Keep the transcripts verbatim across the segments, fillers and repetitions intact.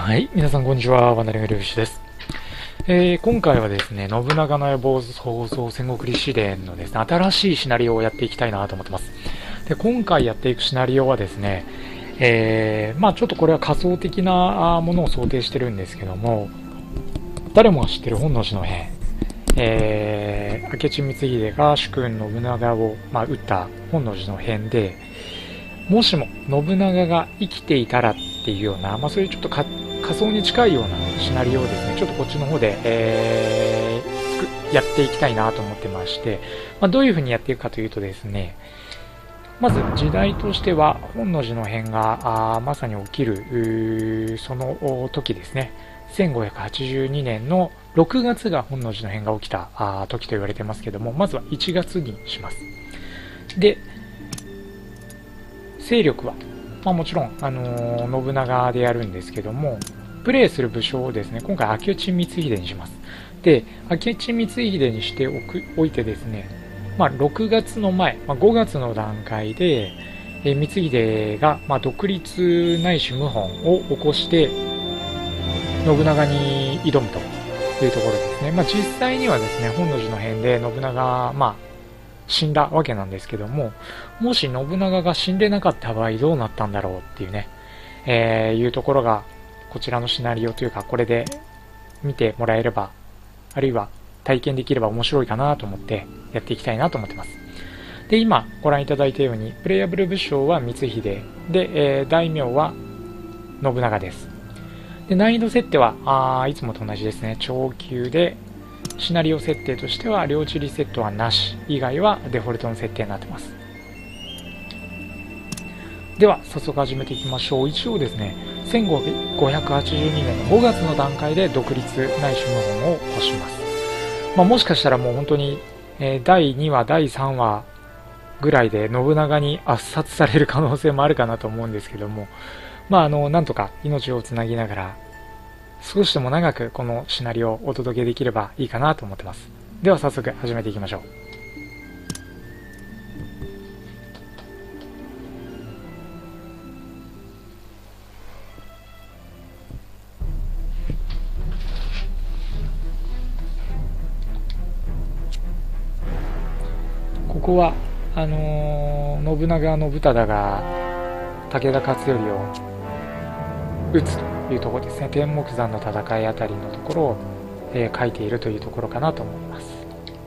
はい、皆さんこんにちは、ワナリングルフシです。えー、今回はですね、信長の野望創造戦国lịch史伝のですね、新しいシナリオをやっていきたいなと思ってます。で、今回やっていくシナリオはですね、えー、まあちょっとこれは仮想的なものを想定してるんですけども、誰もが知ってる本能寺の変、えー、明智光秀が主君信長を、まあ、撃った本能寺の変で、もしも信長が生きていたらっていうような、まあ、そういうちょっと仮想に近いようなシナリオをですね、ちょっとこっちの方で、えー、やっていきたいなと思ってまして、まあ、どういう風にやっていくかというとですね、まず時代としては本能寺の変があまさに起きるその時ですね、せんごひゃくはちじゅうにねんのろくがつが本能寺の変が起きたあ時と言われてますけども、まずはいちがつにします。で、勢力は、まあ、もちろん、あのー、信長でやるんですけども、プレイする武将をですね、今回明智光秀にします。で、明智光秀にしておくおいてですね、まあ、ろくがつの前、まあ、ごがつの段階で、えー、光秀が、まあ、独立ないし謀反を起こして信長に挑むというところですね。まあ、実際にはですね、本能寺の変で信長、まあ死んだわけなんですけども、もし信長が死んでなかった場合どうなったんだろうっていうね、えー、いうところがこちらのシナリオというか、これで見てもらえれば、あるいは体験できれば面白いかなと思ってやっていきたいなと思ってます。で、今ご覧いただいたようにプレイヤブル武将は光秀で、えー、大名は信長です。で、難易度設定はあいつもと同じですね。超級で、シナリオ設定としては領地リセットはなし、以外はデフォルトの設定になってます。では早速始めていきましょう。一応ですね、せんごひゃくはちじゅうにねんのごがつの段階で独立ないし謀反を起こします。まあ、もしかしたらもう本当に、えー、だいにわだいさんわぐらいで信長に圧殺される可能性もあるかなと思うんですけども、まああのなんとか命をつなぎながら少しでも長くこのシナリオをお届けできればいいかなと思ってます。では早速始めていきましょう。ここはあのー、信長信忠が武田勝頼を討つというところですね。天目山の戦いあたりのところを、えー、書いているというところかなと思います。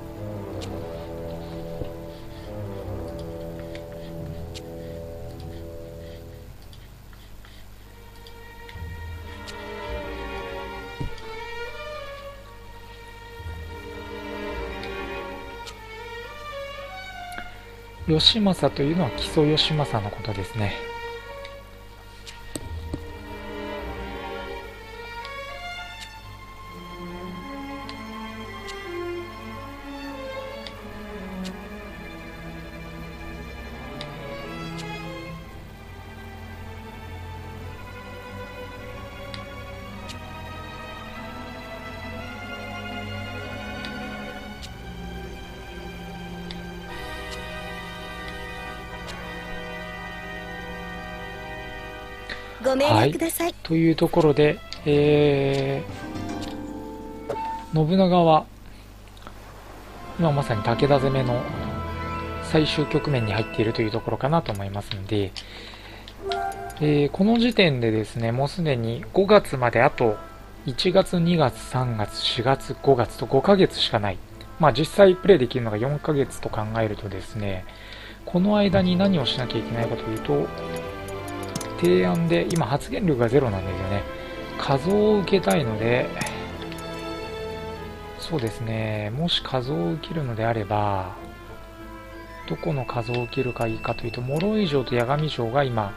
義政というのは木曽義政のことですね。 ご命令ください。 はい、というところで、えー、信長は今まさに武田攻めの最終局面に入っているというところかなと思いますので、えー、この時点でですね、もうすでにごがつまであといちがつ、にがつ、さんがつ、しがつ、ごがつとごかげつしかない。まあ実際プレイできるのがよんかげつと考えるとですね、この間に何をしなきゃいけないかというと、提案で今発言力がゼロなんですよね。画像を受けたいので、そうですね、もし画像を受けるのであればどこの画像を受けるかいいかというと、諸井城と八神城が今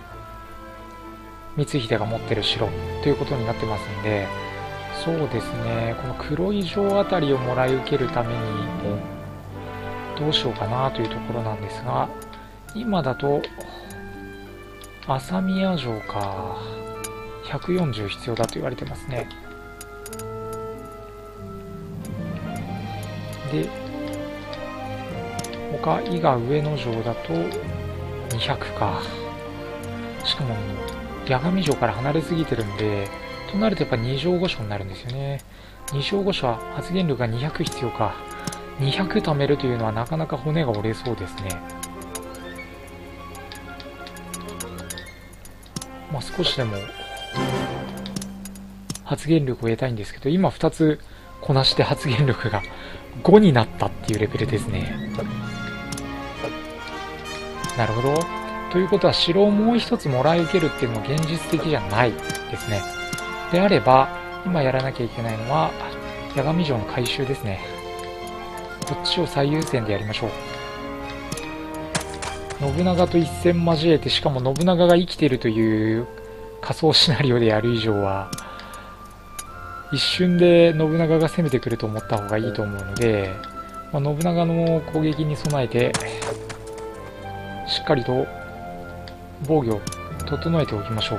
光秀が持ってる城ということになってますんで、そうですね、この黒井城あたりをもらい受けるためにどうしようかなというところなんですが、今だと朝宮城かひゃくよんじゅう必要だと言われてますね。で、他伊賀上野城だとにひゃくか。しかも八神城から離れすぎてるんでとなるとやっぱに乗御所になるんですよね。に乗御所は発言力がにひゃく必要か。にひゃく貯めるというのはなかなか骨が折れそうですね。まあ少しでも発言力を得たいんですけど、今ふたつこなして発言力がごになったっていうレベルですね。なるほど。ということは城をもう一つもらい受けるっていうのも現実的じゃないですね。であれば今やらなきゃいけないのは八神城の改修ですね。こっちを最優先でやりましょう。信長と一戦交えて、しかも信長が生きているという仮想シナリオでやる以上は一瞬で信長が攻めてくると思った方がいいと思うので、まあ、信長の攻撃に備えてしっかりと防御を整えておきましょう。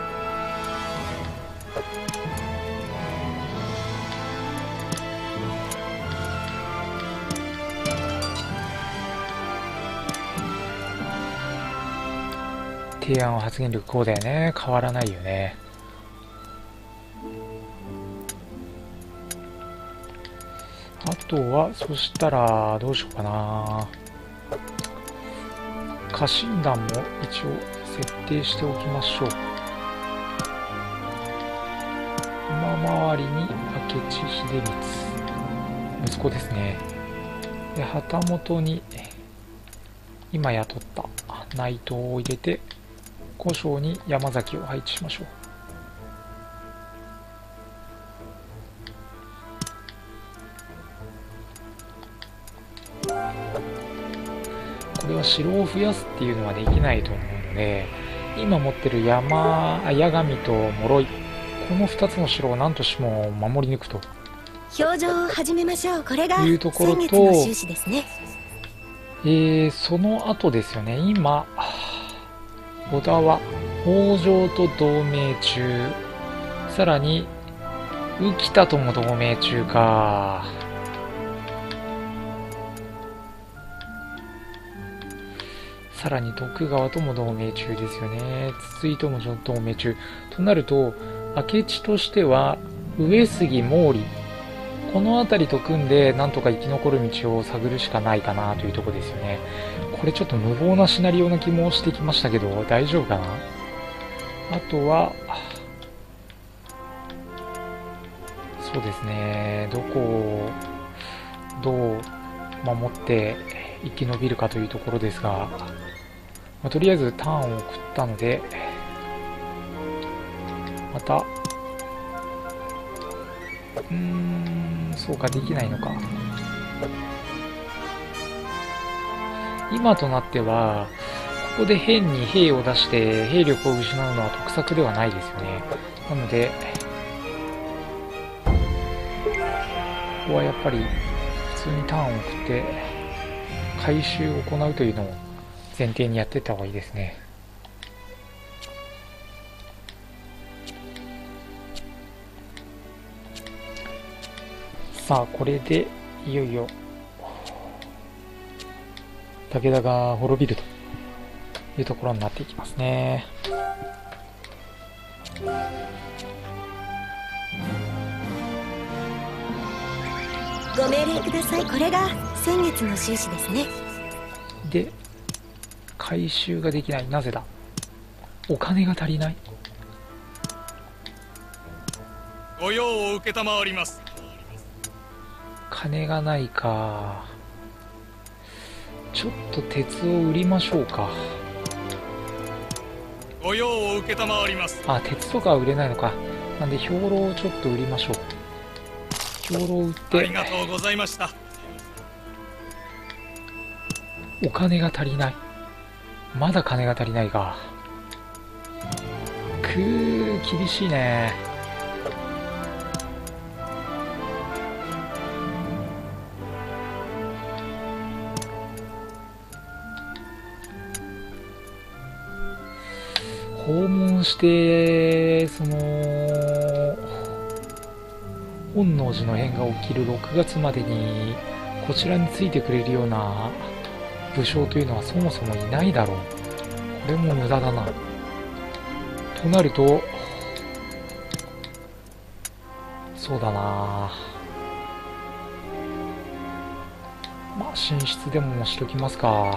提案は発言力ごだよね。変わらないよね。あとはそしたらどうしようかな。家臣団も一応設定しておきましょう。馬周りに明智秀光、息子ですね。で旗本に今雇った内藤を入れて、古将に山崎を配置しましょう。これは城を増やすっていうのはできないと思うので、今持ってる山、八神と諸井、このふたつの城を何としても守り抜くと表情を始めましょう。これがいうところと、 先月の収支ですね。 えー、その後ですよね。今織田は北条と同盟中、さらに浮田とも同盟中か。さらに徳川とも同盟中ですよね。筒井とも同盟中となると、明智としては上杉毛利、この辺りと組んでなんとか生き残る道を探るしかないかなというところですよね。これちょっと無謀なシナリオな気もしてきましたけど、大丈夫かな。あとはそうですね、どこをどう守って生き延びるかというところですが、まあ、とりあえずターンを送ったので、またうーんそうか、できないのか。今となってはここで変に兵を出して兵力を失うのは得策ではないですよね。なのでここはやっぱり普通にターンを送って回収を行うというのを前提にやっていった方がいいですね。さあこれでいよいよ武田が滅びるというところになっていきますね。 ご命令ください。これが先月の収支ですね。 で回収ができない。なぜだ。お金が足りない。 ご用を受けたまわります。 金がないか。ちょっと鉄を売りましょうか。 ご用を受けたまわります。 あ、鉄とかは売れないのか。なんで兵糧をちょっと売りましょう。兵糧を売ってありがとうございました。 お金が足りない。まだ金が足りないか。くー、厳しいね。訪問してその本能寺の変が起きるろくがつまでにこちらについてくれるような武将というのはそもそもいないだろう。これも無駄だな。となるとそうだな。まあ寝室でもしときますか。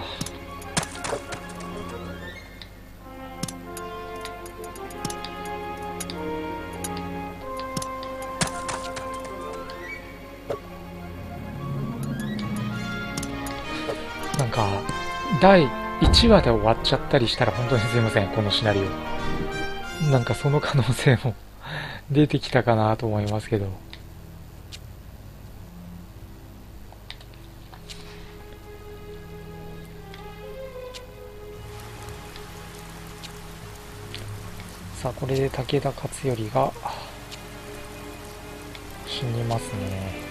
なんかだいいちわで終わっちゃったりしたら本当にすいません、このシナリオ。なんかその可能性も出てきたかなと思いますけど。さあこれで武田勝頼が死にますね。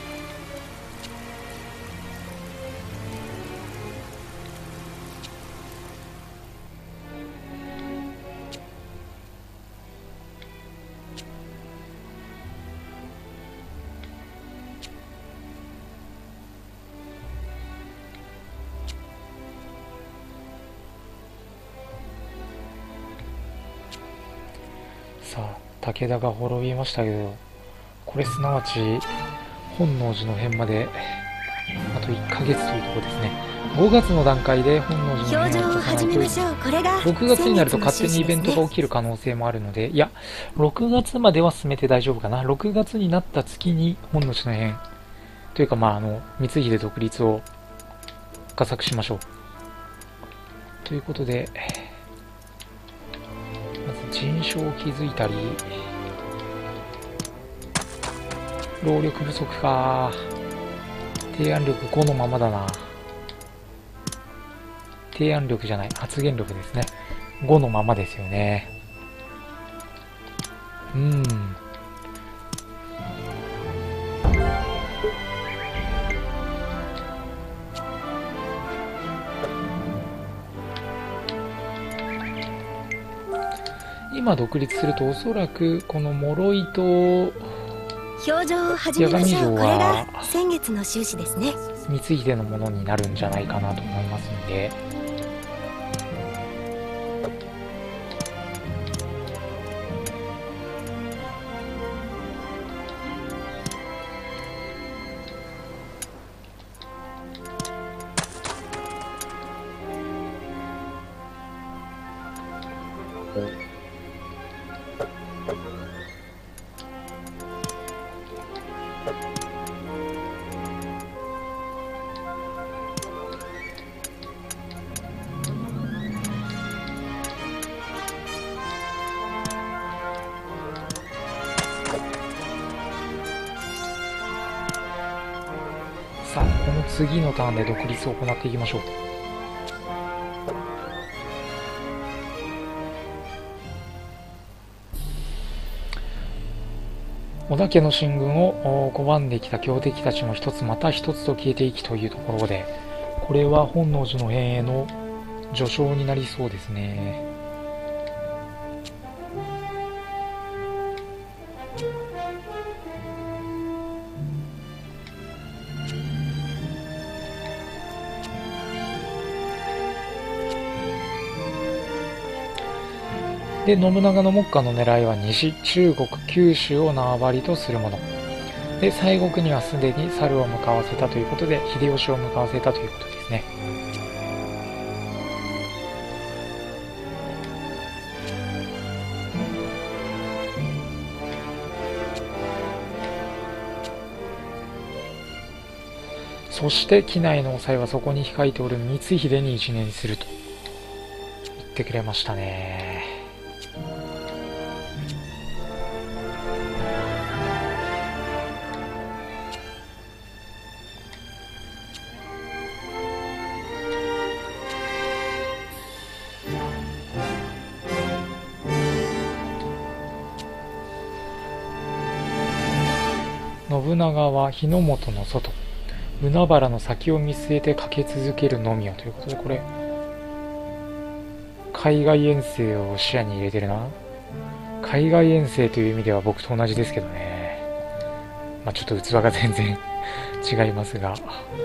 さあ武田が滅びましたけど、これすなわち本能寺の変まであといっかげつというところですね。ごがつの段階で本能寺の変を起こさないと、ろくがつになると勝手にイベントが起きる可能性もあるので、いやろくがつまでは進めて大丈夫かな。ろくがつになった月に本能寺の変というか、まああの光秀独立を画策しましょうということで、陣所を築いたり、労力不足か。提案力ごのままだな。提案力じゃない、発言力ですね。ごのままですよね。うん。今独立するとおそらくこの諸井と表情を始めましょう。これが先月の収支ですね。 光秀のものになるんじゃないかなと思いますんで、さあこの次のターンで独立を行っていきましょう。織田家の進軍を拒んできた強敵たちも一つまた一つと消えていきというところで、これは本能寺の変への序章になりそうですね。で信長の目下の狙いは西、中国、九州を縄張りとするもので、西国にはすでに猿を向かわせたということで秀吉を向かわせたということですね。そして畿内の抑えはそこに控えておる光秀に一任すると言ってくれましたね。信長は日の本の外、海原の先を見据えて駆け続けるのみよということで、これ海外遠征を視野に入れてるな。海外遠征という意味では僕と同じですけどね。まあちょっと器が全然違いますが、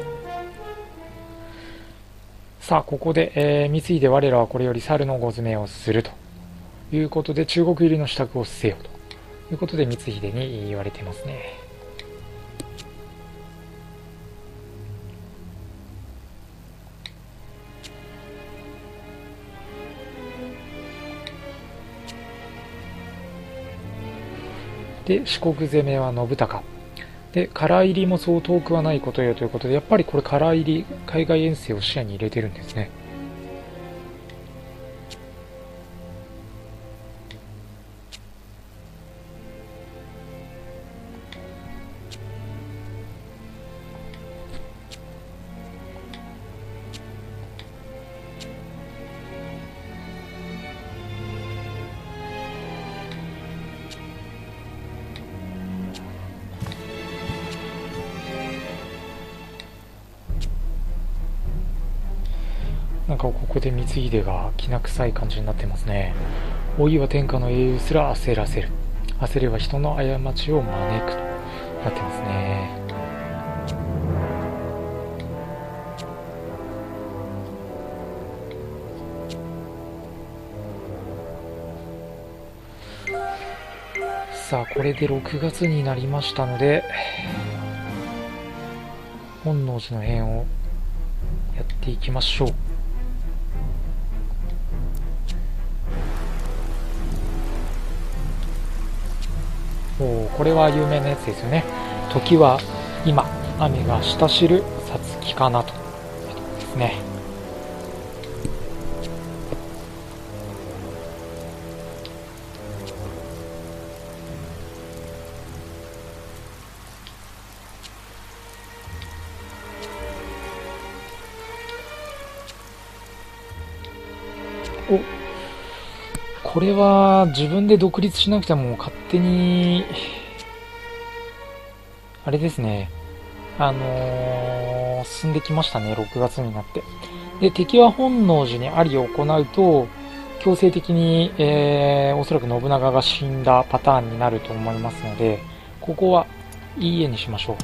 さあここで、えー、光秀我らはこれより猿のご詰めをするということで、中国入りの支度をせよということで光秀に言われてますね。 で四国攻めは信孝で、唐入りもそう遠くはないことよということで、やっぱりこれ唐入り海外遠征を視野に入れてるんですね。なんかここで光秀がきな臭い感じになってますね。老いは天下の英雄すら焦らせる。焦れば人の過ちを招くとなってますね。さあこれでろくがつになりましたので、本能寺の変をやっていきましょう。おこれは有名なやつですよね。時は今、雨が下知るさつきかなというところですね。おこれは自分で独立しなくても勝手にあれですね、あのー、進んできましたね。ろくがつになって、で敵は本能寺にありを行うと強制的に、えー、おそらく信長が死んだパターンになると思いますので、ここはいいえにしましょ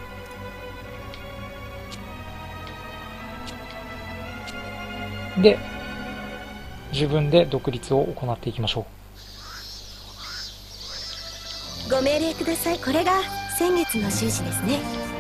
う。で自分で独立を行っていきましょう。ご命令ください。これが先月の収支ですね。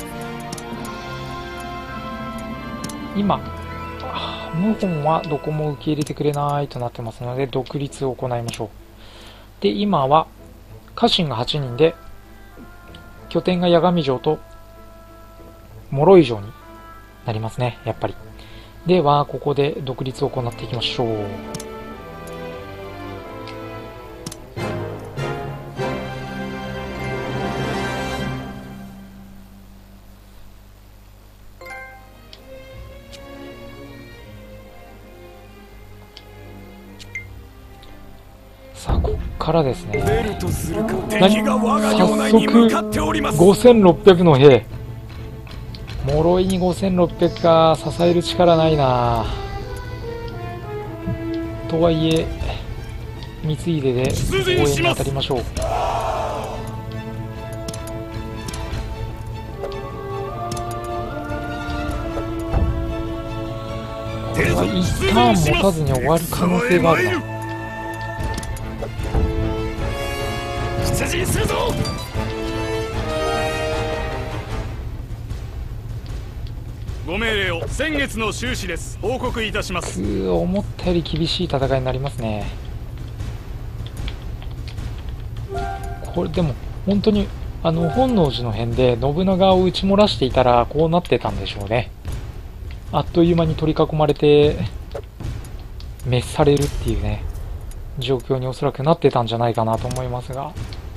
今謀反はどこも受け入れてくれないとなってますので、独立を行いましょう。で今は家臣がはちにんで、拠点が八神城と諸井城になりますね、やっぱり。ではここで独立を行っていきましょう。さあこっからですね。何早速ごせんろっぴゃくの兵、諸井にごせんろっぴゃくか。支える力ないな。とはいえ光秀で応援に当たりましょう。これはいちターン持たずに終わる可能性があるな。出陣するぞ。 ご命令を。先月の収支です。報告いたします。 思ったより厳しい戦いになりますね。これでも本当にあの本能寺の変で信長を打ち漏らしていたらこうなってたんでしょうね。あっという間に取り囲まれて滅されるっていうね状況におそらくなってたんじゃないかなと思いますが。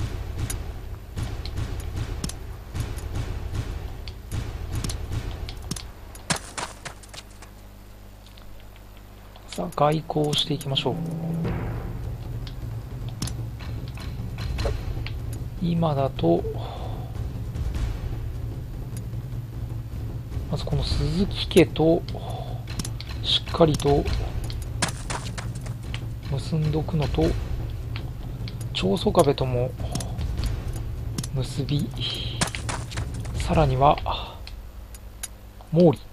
さあ外交をしていきましょう。今だとまずこの鈴木家としっかりと結んどくのと、長宗我部とも結び、さらには毛利、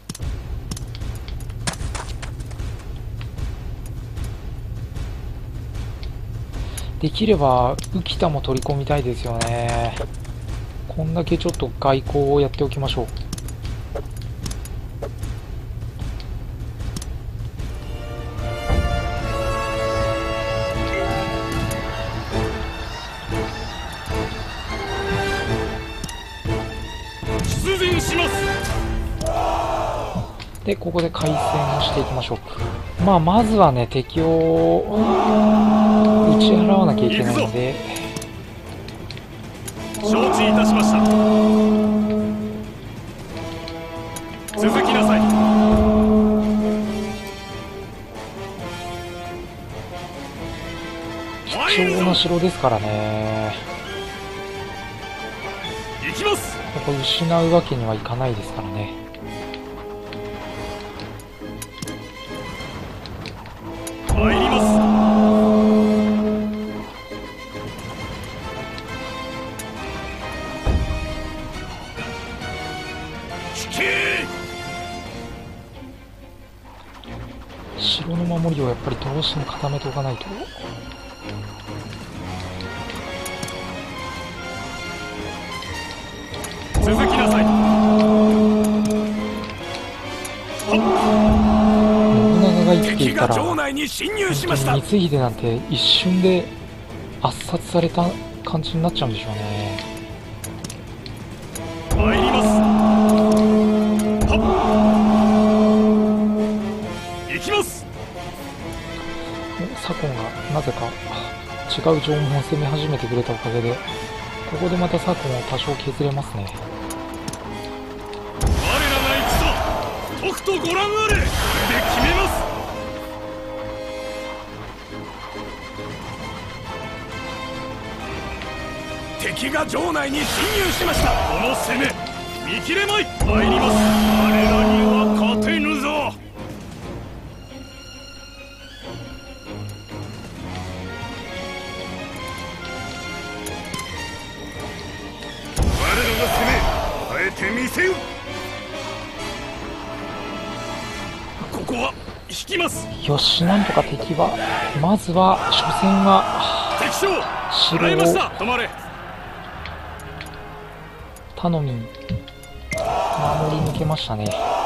できれば浮田も取り込みたいですよね。こんだけちょっと外交をやっておきましょう。 します。 でここで回戦をしていきましょう。まあまずはね敵を打ち払わなきゃいけないので承知いたしました。続きなさい。 貴重な城ですからね。 行きます。 ここ失うわけにはいかないですからね。 参ります。引け。 城の守りをやっぱりどうしても固めておかないと。 続きなさい。 信長が生きていたら城内に侵入しま本した。 当に光秀なんて一瞬で圧殺された感じになっちゃうんでしょうね。 参ります。はっ行きます。 左近がなぜか違う城門を攻め始めてくれたおかげでここでまた左近を多少削れますね。 我らが戦、とくとご覧あれ。で決めます。敵が城内に侵入しました。この攻め見切れまい。参ります。我らには勝てぬぞ。我らが攻め耐えてみせよ。ここは引きます。 よし、なんとか敵はまずは初戦は敵将城捉えました。 を止まれ。 頼みに守り抜けましたね。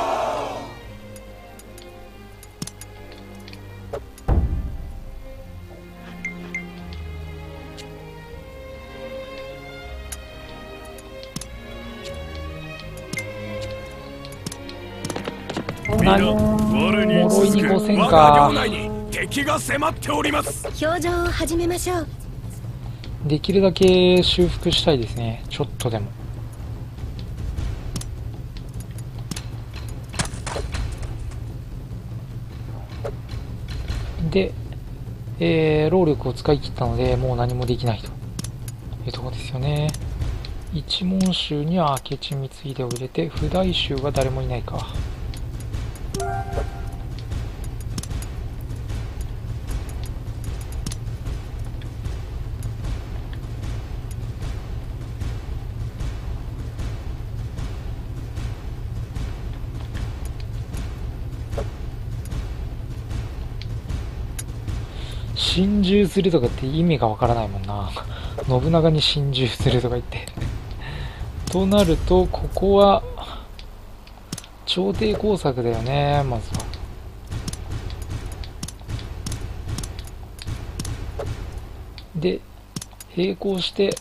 何我に呪いにごせん我がか領内に敵が迫っております。 表情を始めましょう。 できるだけ修復したいですね、ちょっとでも。で、えー、労力を使い切ったのでもう何もできないというところですよね。一門衆には明智光秀を入れて譜代衆は誰もいないか。心中するとかって意味がわからないもんな。信長に心中するとか言ってとなるとここは朝廷工作だよね。まずはで並行して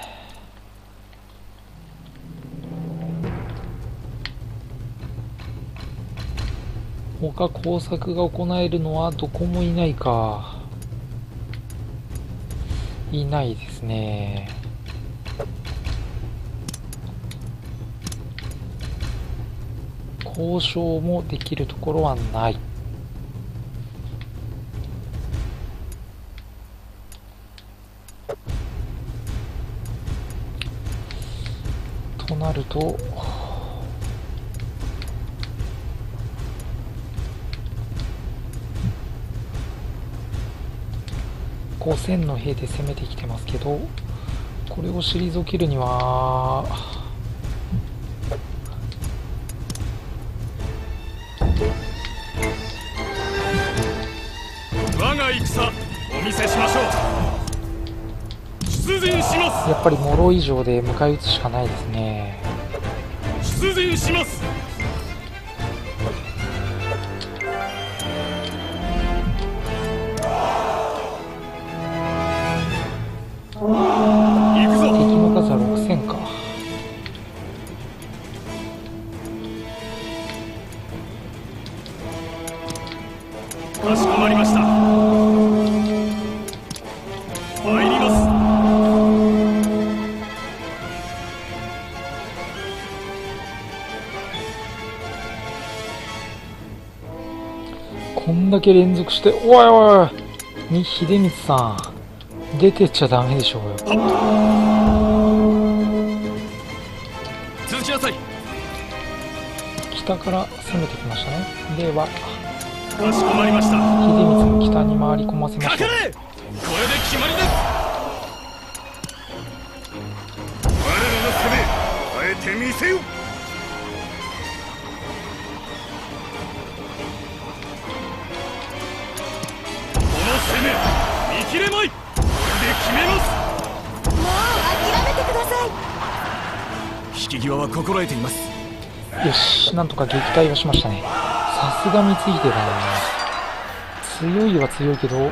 他工作が行えるのはどこもいないか。いないですね。交渉もできるところはない。となるとごせんの兵で攻めてきてますけど、これを退けるには我が戦お見せしましょう。出陣します。 やっぱり諸以上で迎え撃つしかないですね。 出陣します。行くぞ。 敵の数はろくせんか。 んだけ連続して、おいおいおい、秀光さん、出てっちゃダメでしょうよ。 続きなさい。 北から攻めてきましたね。では、 かしこまりました。 秀光も北に回り込ませました。 かかれ。これで決まりです。我らの攻め、あえて見せよ。この攻め、見切れまい。これで決めます。 もう諦めてください。 引き際は心得ています。 よし、なんとか撃退をしましたね。さすが光秀だね。強いは強いけど、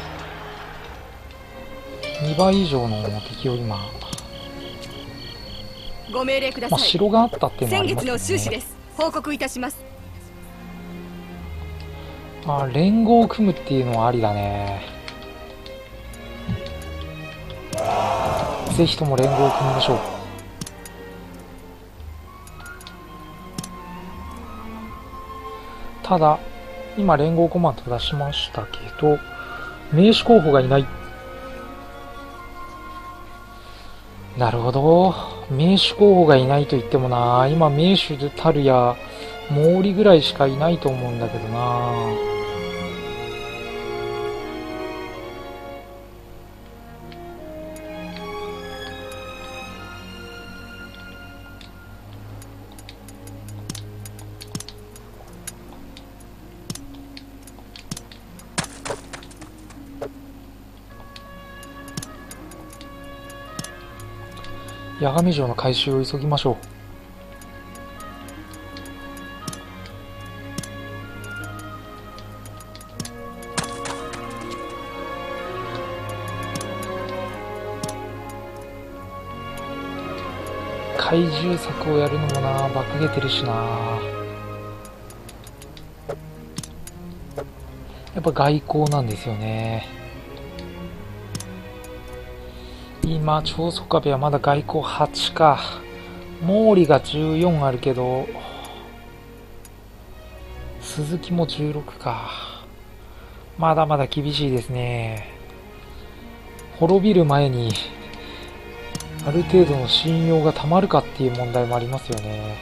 にばい以上の敵を今、 ご命令くださまあ、 い。 城があったっていうのはあ先月のりますよね。 収支です。報告いたします。 あ、連合を組むっていうのはありだね。ぜひとも連合を組みましょう。ただ、今連合コマンド出しましたけど、名手候補がいない。なるほど。名手候補がいないと言ってもな、今名手たるや毛利ぐらいしかいないと思うんだけどな。八神城の回収を急ぎましょう。怪獣策をやるのもな、馬鹿げてるしな。やっぱ外交なんですよね。今、長宗我部はまだ外交はちか。毛利がじゅうよんあるけど、鈴木もじゅうろくか。まだまだ厳しいですね。滅びる前に、ある程度の信用がたまるかっていう問題もありますよね。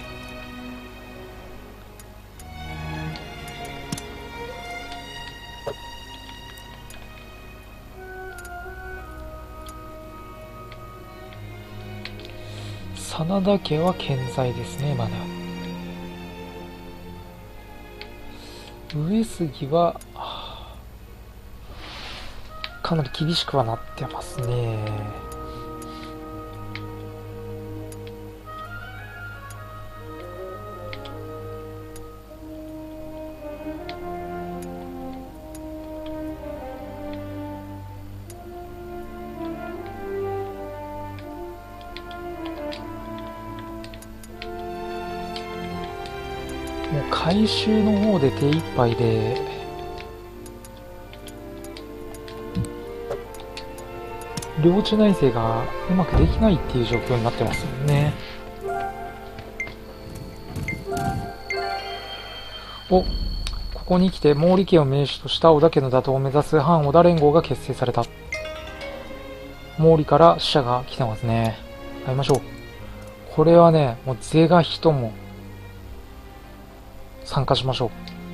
真田家は健在ですね、まだ。上杉はかなり厳しくはなってますね。もう回収の方で手一杯で、領地内政がうまくできないっていう状況になってますもんね。お、ここに来て毛利家を名手とした織田家の打倒を目指す反織田連合が結成された。毛利から使者が来てますね。会いましょう。これはね、もう是が非も参加しましょ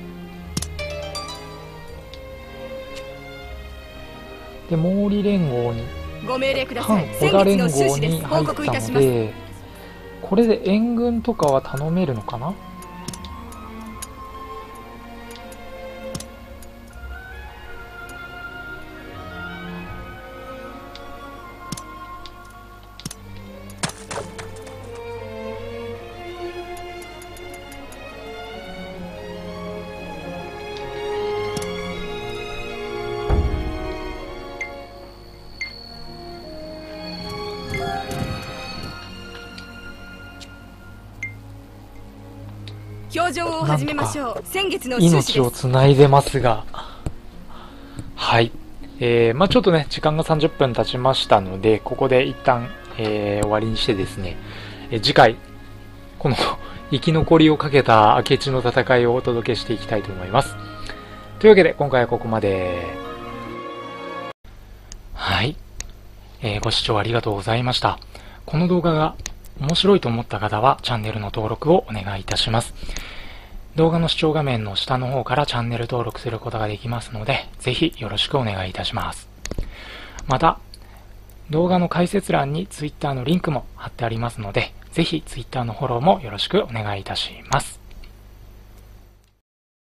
う。で、毛利連合に、 ご命令くだ反さい。 織田連合先月の収支です。報に入った告いたします。 ので、これで援軍とかは頼めるのかな。 表情を始めましょう。先月の収支命をです。 つないでますが、はい、えー、まあちょっとね時間がさんじゅっぷん経ちましたので、ここで一旦、えー、終わりにしてですね、えー、次回この生き残りをかけた明智の戦いをお届けしていきたいと思います。 というわけで今回はここまで。はい、えー、ご視聴ありがとうございました。この動画が面白いと思った方はチャンネルの登録をお願いいたします。動画の視聴画面の下の方からチャンネル登録することができますので、ぜひよろしくお願いいたします。また、動画の解説欄に Twitter のリンクも貼ってありますので、ぜひ Twitter のフォローもよろしくお願いいたします。